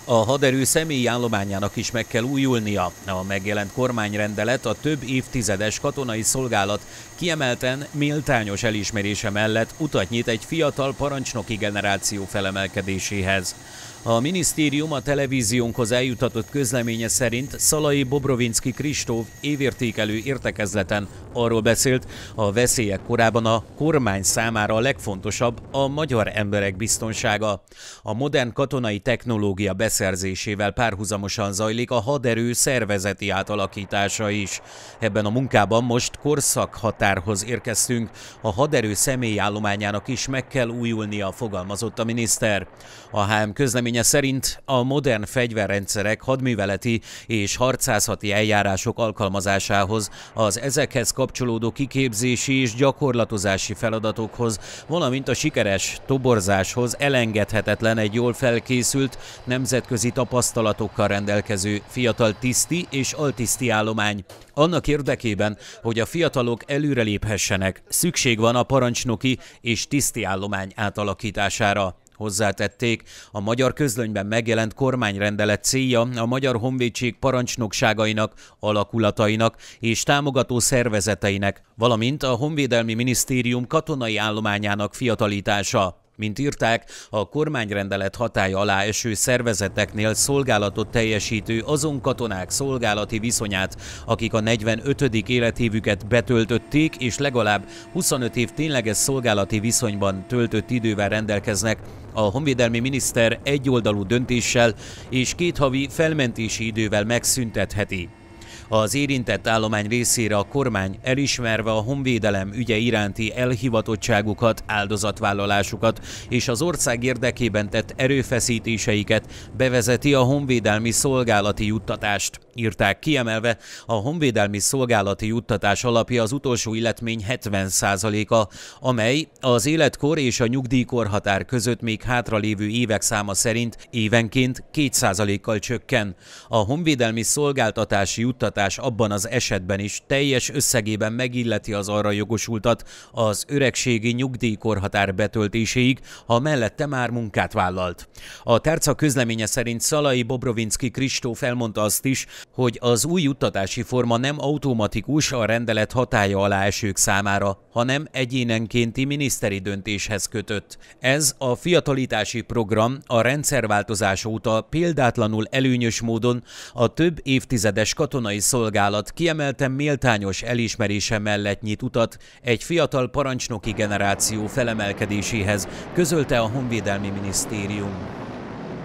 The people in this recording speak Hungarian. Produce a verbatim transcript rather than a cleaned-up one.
A haderő személyi állományának is meg kell újulnia. A megjelent kormányrendelet a több évtizedes katonai szolgálat kiemelten méltányos elismerése mellett utat nyit egy fiatal parancsnoki generáció felemelkedéséhez. A minisztérium a televíziónkhoz eljutatott közleménye szerint Szalai Bobrovinszky Kristóf évértékelő értekezleten arról beszélt, a veszélyek korában a kormány számára a legfontosabb a magyar emberek biztonsága. A modern katonai technológia beszerzésével párhuzamosan zajlik a haderő szervezeti átalakítása is. Ebben a munkában most korszakhatárhoz érkeztünk, a haderő személyállományának is meg kell újulnia, fogalmazott a miniszter. A há em közleménye szerint a modern fegyverrendszerek, hadműveleti és harcászati eljárások alkalmazásához, az ezekhez kapcsolódó kiképzési és gyakorlatozási feladatokhoz, valamint a sikeres toborzáshoz elengedhetetlen egy jól felkészült, nemzetközi tapasztalatokkal rendelkező fiatal tiszti és altiszti állomány. Annak érdekében, hogy a fiatalok előreléphessenek, szükség van a parancsnoki és tiszti állomány átalakítására. Hozzátették, a magyar közlönyben megjelent kormányrendelet célja a Magyar Honvédség parancsnokságainak, alakulatainak és támogató szervezeteinek, valamint a Honvédelmi Minisztérium katonai állományának fiatalítása. Mint írták, a kormányrendelet hatálya alá eső szervezeteknél szolgálatot teljesítő azon katonák szolgálati viszonyát, akik a negyvenötödik életévüket betöltötték és legalább huszonöt év tényleges szolgálati viszonyban töltött idővel rendelkeznek, a honvédelmi miniszter egyoldalú döntéssel és két havi felmentési idővel megszüntetheti. Az érintett állomány részére a kormány elismerve a honvédelem ügye iránti elhivatottságukat, áldozatvállalásukat és az ország érdekében tett erőfeszítéseiket bevezeti a honvédelmi szolgálati juttatást. Írták kiemelve, a honvédelmi szolgálati juttatás alapja az utolsó életmény hetven százaléka, amely az életkor és a nyugdíjkorhatár között még hátralévő évek száma szerint évenként két százalékkal csökken. A honvédelmi szolgáltatási juttatás abban az esetben is teljes összegében megilleti az arra jogosultat az öregségi nyugdíjkorhatár betöltéséig, ha mellette már munkát vállalt. A tárca közleménye szerint Szalai Bobrovinszky Kristóf elmondta azt is, hogy az új juttatási forma nem automatikus a rendelet hatálya alá esők számára, hanem egyénenkénti miniszteri döntéshez kötött. Ez a fiatalítási program a rendszerváltozás óta példátlanul előnyös módon a több évtizedes katonai szolgálat kiemelten méltányos elismerése mellett nyit utat egy fiatal parancsnoki generáció felemelkedéséhez, közölte a Honvédelmi Minisztérium.